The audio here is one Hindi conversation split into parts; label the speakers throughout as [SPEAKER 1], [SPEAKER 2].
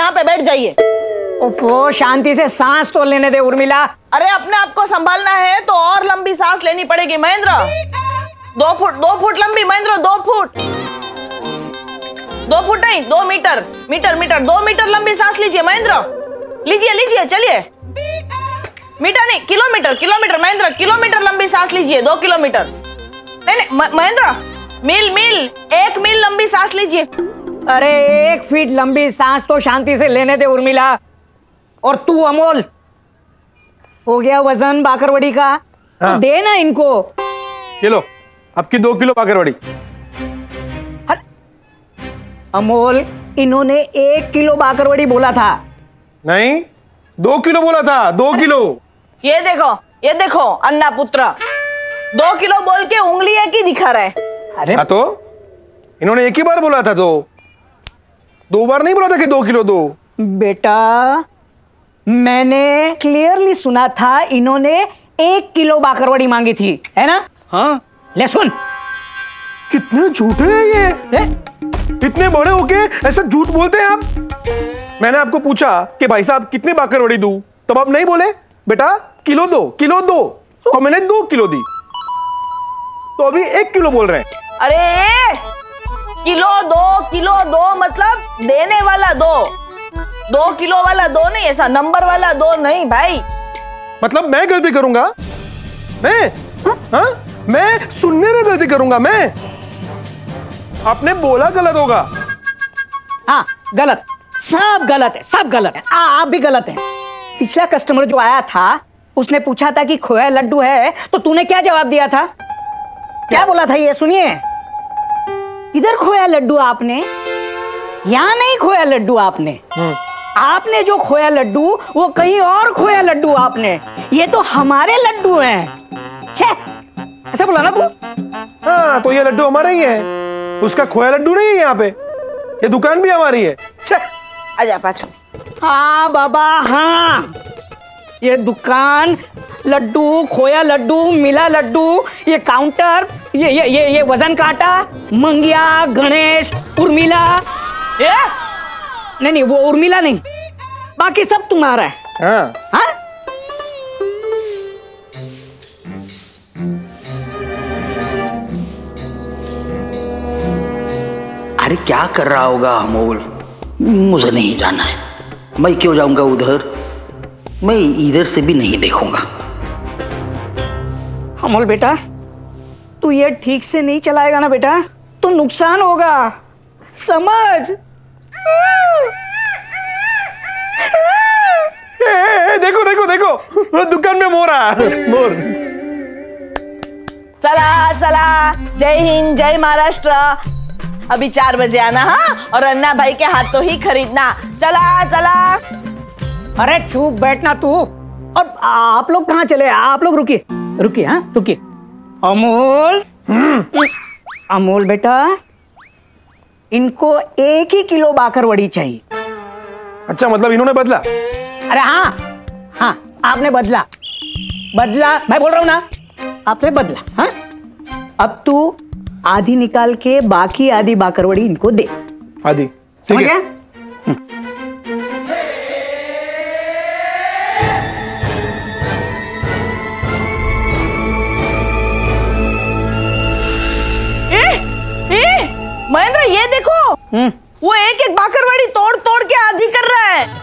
[SPEAKER 1] यहाँ पे बैठ जाइए।
[SPEAKER 2] ओफो, शांति से सांस तो लेने दे उर्मिला।
[SPEAKER 1] अरे अपने आप को संभालना है तो और लंबी सांस लेनी पड़ेगी महेंद्र। 2 फुट लंबी महेंद्र, 2 फुट। 2 फुट नहीं, 2 मीटर, मीटर 2 मीटर लंबी सांस लीजिए महेंद्र। लीजिए चलिए। मीटर नहीं, किलोमीटर महेंद्र, किलोमीटर लंबी सांस लीजिए। 2 किलोमीटर नहीं महेंद्र, मील 1 मील लंबी सांस लीजिए।
[SPEAKER 2] अरे 1 फीट लंबी सांस तो शांति से लेने दे उर्मिला। और तू अमोल, हो गया वजन बाकरवड़ी का?
[SPEAKER 3] हाँ।
[SPEAKER 2] दे ना इनको।
[SPEAKER 3] ये लो आपकी 2 किलो बाकरवड़ी।
[SPEAKER 2] अमोल, इन्होंने 1 किलो बाकरवड़ी बोला था।
[SPEAKER 3] नहीं, 2 किलो बोला था, 2 किलो।
[SPEAKER 1] ये देखो अन्ना पुत्र, 2 किलो बोल के उंगली एक ही दिखा रहा है।
[SPEAKER 2] अरे
[SPEAKER 3] हाँ, तो इन्होंने एक ही बार बोला था, 2 बार नहीं बोला था कि 2 किलो दो।
[SPEAKER 2] बेटा, मैंने क्लियरली सुना था इन्होंने 1 किलो बाकरवड़ी मांगी थी, है ना?
[SPEAKER 3] हाँ।
[SPEAKER 2] ले सुन,
[SPEAKER 3] कितने झूठे हैं ये है? इतने बड़े होके ऐसा झूठ बोलते हैं आप। मैंने आपको पूछा कि भाई साहब कितनी बाकरवड़ी दूं, तब आप नहीं बोले बेटा किलो दो, तो मैंने 2 किलो दी, तो अभी 1 किलो बोल रहे हैं।
[SPEAKER 1] अरे किलो दो मतलब देने वाला 2 किलो वाला 2 नहीं, ऐसा नंबर वाला 2 नहीं भाई।
[SPEAKER 3] मतलब मैं गलती करूंगा? मैं सुनने में गलती करूंगा? मैं आपने बोला गलत होगा।
[SPEAKER 2] हाँ गलत, सब गलत है। आप भी गलत हैं। पिछला कस्टमर जो आया था उसने पूछा था कि खोया लड्डू है, तो तूने क्या जवाब दिया था? क्या बोला था ये सुनिए। इधर खोया लड्डू आपने, यहां नहीं खोया लड्डू आपने। आपने जो खोया लड्डू वो कहीं और खोया लड्डू आपने। ये तो हमारे लड्डू हैं। छे, ऐसा बोला ना तू?
[SPEAKER 3] हाँ, तो ये लड्डू हमारा ही है, उसका खोया लड्डू नहीं है। यहाँ पे ये दुकान भी हमारी है।
[SPEAKER 1] आजा पाछू।
[SPEAKER 2] हाँ बाबा हाँ, ये दुकान, लड्डू, खोया लड्डू, मिला लड्डू, ये काउंटर, ये वजन काटा, मंगिया, गणेश, उर्मिला। नहीं वो उर्मिला नहीं, बाकी सब तुम्हारा है।
[SPEAKER 3] हाँ।
[SPEAKER 2] हाँ?
[SPEAKER 4] अरे क्या कर रहा होगा अमोल, मुझे नहीं जाना है। मैं क्यों जाऊंगा उधर, मैं इधर से भी नहीं देखूंगा।
[SPEAKER 2] अमोल बेटा, तू ये ठीक से नहीं चलाएगा ना बेटा, तो नुकसान होगा, समझ?
[SPEAKER 3] देखो दुकान में मोर आ मोर।
[SPEAKER 1] चला, जय हिंद, जय महाराष्ट्र। अभी 4 बजे आना। हाँ, और अन्ना भाई के हाथों ही खरीदना। चला।
[SPEAKER 2] अरे चुप बैठना तू। और आप लोग कहाँ चले? आप लोग रुकिए। हाँ रुकिए। अमोल बेटा, इनको 1 ही किलो बाकरवड़ी चाहिए।
[SPEAKER 3] अच्छा, मतलब इन्होंने बदला?
[SPEAKER 2] अरे हाँ, आपने बदला, मैं बोल रहा हूं ना, आपने बदला। हाँ, अब तू आधी निकाल के बाकी आधी बाकरवड़ी इनको दे।
[SPEAKER 3] आधी?
[SPEAKER 2] समझ गया?
[SPEAKER 1] महेंद्र ये देखो, वो एक बाकरवड़ी तोड़ के आधी कर रहा है।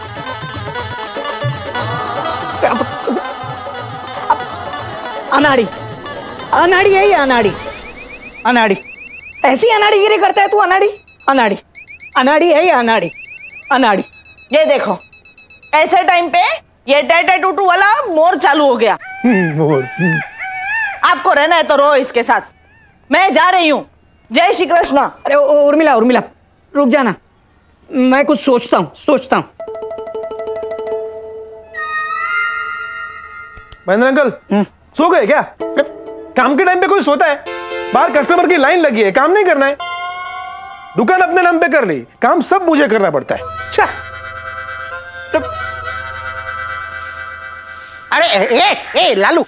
[SPEAKER 2] अनाड़ी है ये, अनाड़ी ऐसी अनाड़ीगिरी करता है तू। अनाड़ी है ये, अनाड़ी।
[SPEAKER 1] ये देखो, ऐसे टाइम पे ये टेटे टूटू वाला मोर चालू हो गया।
[SPEAKER 3] मोर।
[SPEAKER 1] आपको रहना है तो रहो इसके साथ, मैं जा रही हूँ। जय श्री कृष्ण।
[SPEAKER 2] अरे उर्मिला रुक जाना, मैं कुछ सोचता हूँ।
[SPEAKER 3] महेंद्र अंकल सो गए क्या? काम के टाइम पे कोई सोता है? बाहर कस्टमर की लाइन लगी है, काम नहीं करना है? दुकान अपने नाम पे कर ली, काम सब मुझे करना पड़ता है।
[SPEAKER 4] अरे लालू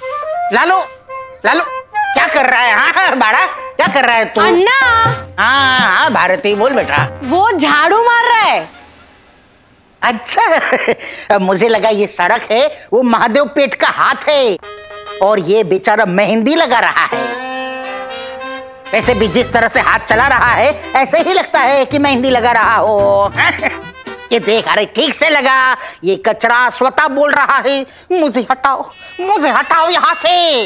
[SPEAKER 4] क्या कर रहा है? हाँ बाड़ा, क्या कर रहा है तू?
[SPEAKER 1] अन्ना।
[SPEAKER 4] हाँ भारती बोल बेटा।
[SPEAKER 1] वो झाड़ू मार रहा है।
[SPEAKER 4] अच्छा मुझे लगा ये सड़क है वो महादेव पेट का हाथ है और ये बेचारा मेहंदी लगा रहा है। वैसे भी जिस तरह से हाथ चला रहा है ऐसे ही लगता है कि मेहंदी लगा रहा हो। ये देख, अरे ठीक से लगा, ये कचरा स्वतः बोल रहा है मुझे हटाओ यहाँ से।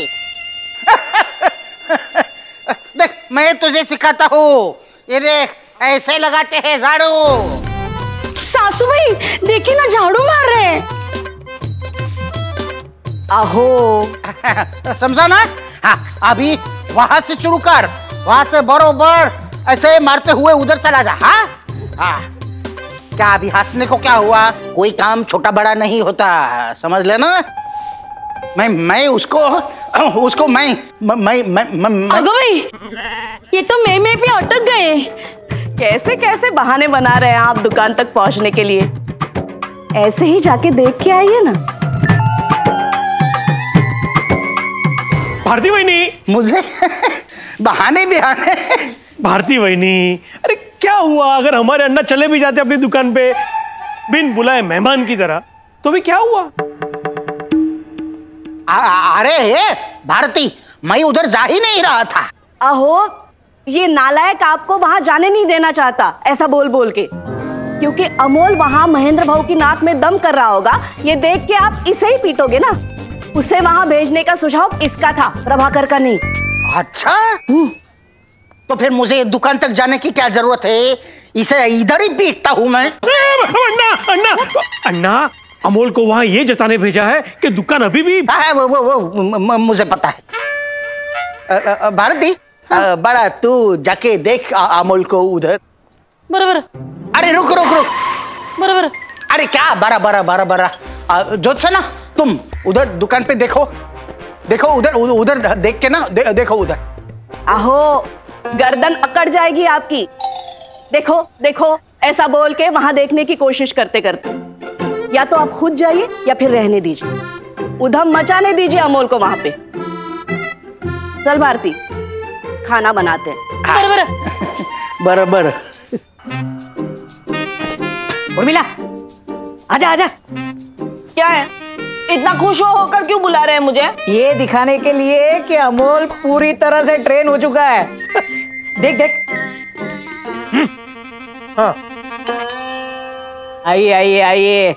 [SPEAKER 4] देख मैं तुझे सिखाता हूँ, ये देख ऐसे लगाते हैं झाड़ू।
[SPEAKER 5] सासू भाई देखिए ना, झाड़ू मार रहे हैं।
[SPEAKER 4] आहो समझा ना? हाँ अभी वहां से शुरू कर, वहां से बरोबर ऐसे मारते हुए उधर चला जा। हाँ हाँ, क्या अभी हंसने को क्या हुआ? कोई काम छोटा बड़ा नहीं होता, समझ लेना। मैं उसको
[SPEAKER 5] अगो भाई, ये तो मैं पे अटक गए।
[SPEAKER 1] कैसे कैसे बहाने बना रहे हैं आप दुकान तक पहुंचने के लिए। ऐसे ही जाके देख के आइए ना।
[SPEAKER 3] भारती वहिनी,
[SPEAKER 4] मुझे बहाने
[SPEAKER 3] भारती वहिनी, अरे क्या हुआ अगर हमारे अन्ना चले भी जाते अपनी दुकान पे बिन बुलाए मेहमान की तरह, तो भी क्या हुआ?
[SPEAKER 4] अरे भारती, मैं उधर जा ही नहीं रहा था।
[SPEAKER 1] अहो ये नालायक आपको वहां जाने नहीं देना चाहता, ऐसा बोल बोल के, क्योंकि अमोल वहां महेंद्र भाऊ की नाक में दम कर रहा होगा। ये देख के आप इसे ही पीटोगे ना। उसे वहां भेजने का सुझाव इसका था, प्रभाकर का नहीं।
[SPEAKER 4] अच्छा तो फिर मुझे दुकान तक जाने की क्या जरूरत है? इसे इधर ही पीटता हूं मैं।
[SPEAKER 3] अन्ना, अमोल को वहां ये जताने भेजा है कि दुकान अभी भी।
[SPEAKER 4] वो मुझे पता है। भारती, बड़ा तू जाके देख अमोल को उधर।
[SPEAKER 5] बराबर।
[SPEAKER 4] अरे रुक,
[SPEAKER 5] बराबर।
[SPEAKER 4] अरे क्या बरा ज्योत्सना, तुम उधर दुकान पे देखो उधर देख के ना, देखो उधर।
[SPEAKER 1] अहो गर्दन अकड़ जाएगी आपकी। देखो देखो, ऐसा बोल के वहां देखने की कोशिश करते करते या तो आप खुद जाइए या फिर रहने दीजिए। उधम मचाने दीजिए अमोल को वहां पे। चल भारती, खाना बनाते हैं।
[SPEAKER 4] बराबर।
[SPEAKER 2] उर्मिला, आजा आजा।
[SPEAKER 1] क्या है, इतना खुश होकर क्यों बुला रहे हैं मुझे?
[SPEAKER 2] ये दिखाने के लिए कि अमोल पूरी तरह से ट्रेन हो चुका है। देख देख।
[SPEAKER 3] हाँ
[SPEAKER 2] आइए आइए आइए।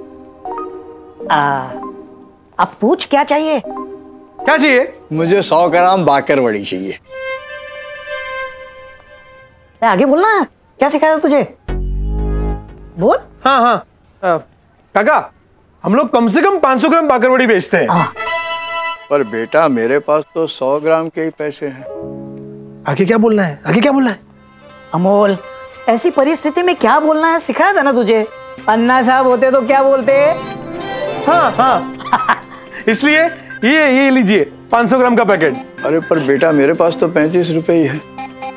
[SPEAKER 2] अब पूछ क्या चाहिए?
[SPEAKER 3] क्या चाहिए?
[SPEAKER 6] मुझे 100 ग्राम बाकर वड़ी चाहिए।
[SPEAKER 2] आगे बोलना, क्या सिखाया तुझे? बोल।
[SPEAKER 3] हाँ काका, हम लोग कम से कम 500 ग्राम बाकरवड़ी बेचते हैं।
[SPEAKER 6] पर बेटा मेरे पास तो 100 ग्राम के ही पैसे हैं।
[SPEAKER 3] आगे क्या बोलना है?
[SPEAKER 2] अमोल, ऐसी परिस्थिति में क्या बोलना है सिखाया था ना तुझे। अन्ना साहब होते तो क्या बोलते?
[SPEAKER 3] हाँ इसलिए ये लीजिए 500 ग्राम का पैकेट।
[SPEAKER 6] अरे पर बेटा मेरे पास तो 35 रुपए ही है।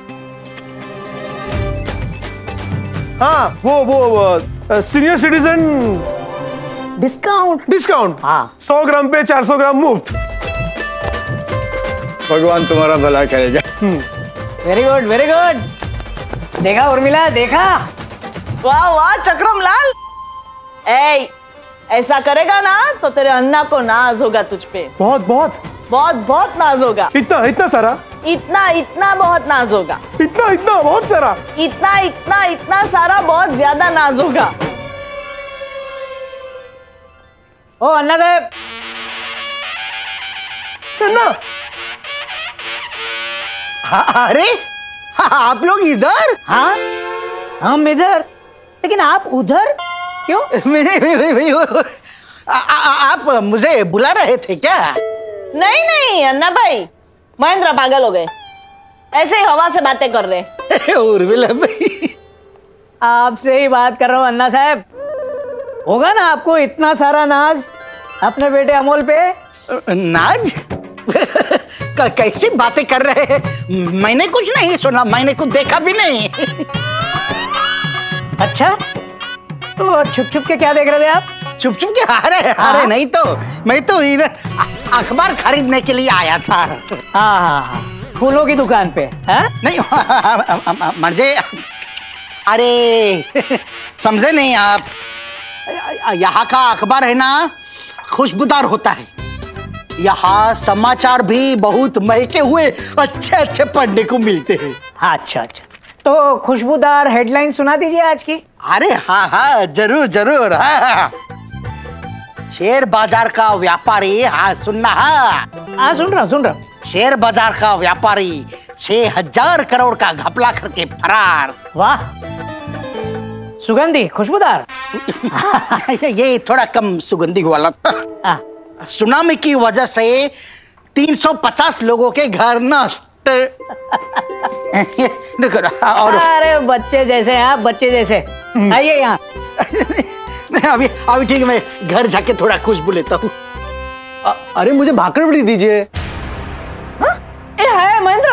[SPEAKER 3] हाँ वो सीनियर सिटीजन डिस्काउंट।
[SPEAKER 2] हाँ
[SPEAKER 3] 100 ग्राम पे 400 ग्राम मुफ्त।
[SPEAKER 6] भगवान तुम्हारा भला करेगा।
[SPEAKER 2] Very good very good. देखा उर्मिला, देखा?
[SPEAKER 1] वाह वाह चक्रम लाल, ऐसा करेगा ना तो तेरे अन्ना को नाज होगा तुझ पे।
[SPEAKER 3] बहुत बहुत
[SPEAKER 1] बहुत बहुत नाज होगा।
[SPEAKER 3] इतना सारा?
[SPEAKER 1] इतना बहुत नाज होगा।
[SPEAKER 3] इतना बहुत सारा?
[SPEAKER 1] इतना सारा बहुत ज्यादा नाज होगा।
[SPEAKER 2] ओ अन्ना साहब।
[SPEAKER 3] अन्ना,
[SPEAKER 4] अरे आप लोग इधर?
[SPEAKER 2] हाँ हम इधर, लेकिन आप उधर क्यों?
[SPEAKER 4] आप मुझे बुला रहे थे क्या?
[SPEAKER 1] नहीं अन्ना भाई, महेंद्र पागल हो गए, ऐसे ही हवा से बातें कर रहे।
[SPEAKER 4] उर्मिला भाई,
[SPEAKER 2] आपसे ही बात कर रहा हूँ अन्ना साहब। होगा ना आपको इतना सारा नाज अपने बेटे अमोल पे?
[SPEAKER 4] नाज? कैसी बातें कर रहे हैं? मैंने कुछ नहीं सुना, मैंने कुछ देखा भी नहीं।
[SPEAKER 2] अच्छा, तो छुप छुप के क्या देख रहे थे आप?
[SPEAKER 4] चुप के अरे नहीं तो मैं तो इधर अखबार खरीदने के लिए आया था।
[SPEAKER 2] हाँ, फूलों की दुकान पे है?
[SPEAKER 4] नहीं मर्जे, अरे समझे नहीं आप, यहाँ का अखबार है ना खुशबूदार होता है। यहाँ समाचार भी बहुत महके हुए अच्छे अच्छे पढ़ने को मिलते हैं।
[SPEAKER 2] अच्छा अच्छा, तो खुशबूदार हेडलाइन सुना दीजिए आज की।
[SPEAKER 4] अरे हाँ हाँ जरूर जरूर। हाँ शेयर बाजार का व्यापारी, हाँ सुनना।
[SPEAKER 2] हाँ सुन रहा हूँ।
[SPEAKER 4] शेयर बाजार का व्यापारी 6000 करोड़ का घपला करके फरार।
[SPEAKER 2] वाह, सुगंधी खुशबूदार।
[SPEAKER 4] ये थोड़ा कम सुगंधी वाला। सुनामी की वजह से 350 लोगों के घर नष्ट। और
[SPEAKER 2] अरे बच्चे जैसे आप, बच्चे जैसे। आइए यहाँ।
[SPEAKER 4] अभी अभी ठीक है, मैं घर जाके थोड़ा खुशबू लेता हूँ।
[SPEAKER 6] अरे मुझे भाकर बड़ी दीजिए।
[SPEAKER 1] ये है महेंद्र,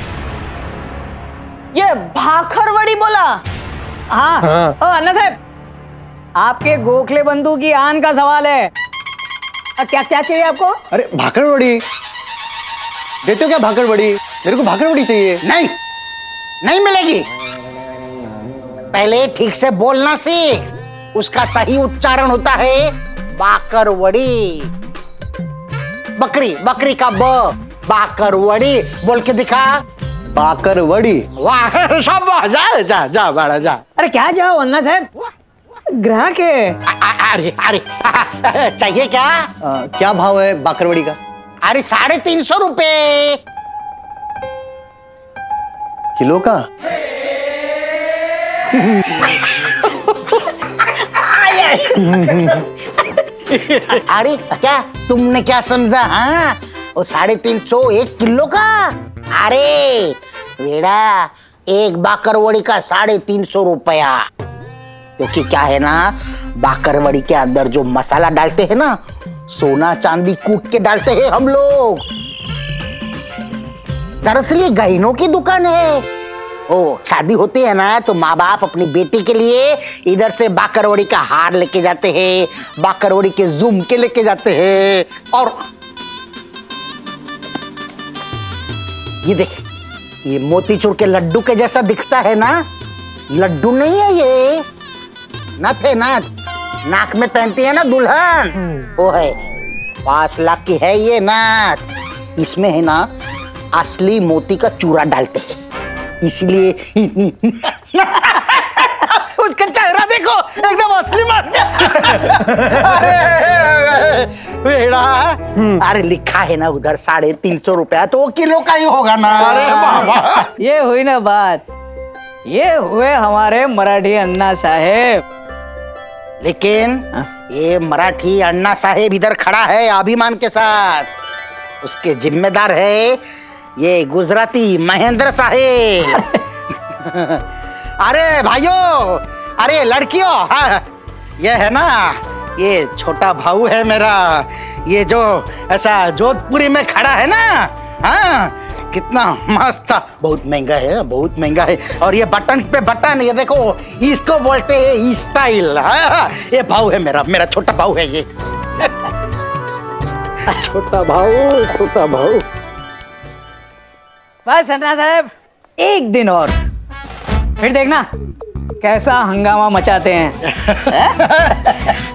[SPEAKER 1] ये भाखरवड़ी बोला।
[SPEAKER 2] हाँ ओ अन्ना साहब, आपके गोखले बंधु की आन का सवाल है। क्या क्या चाहिए आपको?
[SPEAKER 6] अरे भाकर बड़ी देते हो क्या? भाकर बड़ी, मेरे को भाकर बड़ी चाहिए।
[SPEAKER 4] नहीं नहीं मिलेगी। पहले ठीक से बोलना सीख। उसका सही उच्चारण होता है बाकरवड़ी। बकरी, बकरी का ब, बाकरवड़ी। बोल के दिखा।
[SPEAKER 6] बाकरवड़ी।
[SPEAKER 4] वाह शाबाश, जा जा जा बड़ा जा।
[SPEAKER 2] अरे क्या जाओ अन्ना साहब, ग्राहक है।
[SPEAKER 4] अरे अरे चाहिए क्या?
[SPEAKER 6] क्या भाव है बाकरवड़ी का?
[SPEAKER 4] अरे 350 रुपए
[SPEAKER 6] किलो का।
[SPEAKER 4] अरे क्या तुमने क्या समझा? हाँ वो 350 1 किलो का। अरे बेड़ा, एक बाकरवड़ी का 350 रुपया। क्योंकि क्या है ना, बाकरवड़ी के अंदर जो मसाला डालते हैं ना, सोना चांदी कूट के डालते हैं हम लोग। दरअसल ये गहनों की दुकान है। ओ शादी होती है ना, तो माँ बाप अपनी बेटी के लिए इधर से बाकरवड़ी का हार लेके जाते हैं, बाकरवड़ी के झुमके लेके जाते हैं। और ये देख, ये मोतीचूर के लड्डू के जैसा दिखता है ना, लड्डू नहीं है ये, नथ है नथ, नाक में पहनती है ना दुल्हन, वो है। 5 लाख की है ये नथ। इसमें है ना असली मोती का चूरा डालते हैं, इसलिए उसका चेहरा देखो एकदम असली मान गया। अरे बेड़ा, अरे लिखा है ना उधर 350 रुपया, तो वो किलो का ही होगा ना। अरे बाबा,
[SPEAKER 2] ये हुई ना बात, ये हुए हमारे मराठी अन्ना साहेब।
[SPEAKER 4] लेकिन ये मराठी अन्ना साहेब इधर खड़ा है अभिमान के साथ, उसके जिम्मेदार है ये गुजराती महेंद्र साहेब। अरे भाइयों, अरे लड़कियों, हाँ, ये है ना, ये छोटा भाऊ है मेरा, ये जो ऐसा जोधपुरी में खड़ा है ना, हाँ कितना मस्त था। बहुत महंगा है, बहुत महंगा है। और ये बटन पे बटन, ये देखो, इसको बोलते हैं स्टाइल। हाँ ये भाऊ है मेरा, मेरा छोटा भाऊ है ये।
[SPEAKER 6] छोटा भाऊ, छोटा भाऊ।
[SPEAKER 2] बस अन्ना साहब, एक दिन और, फिर देखना कैसा हंगामा मचाते हैं।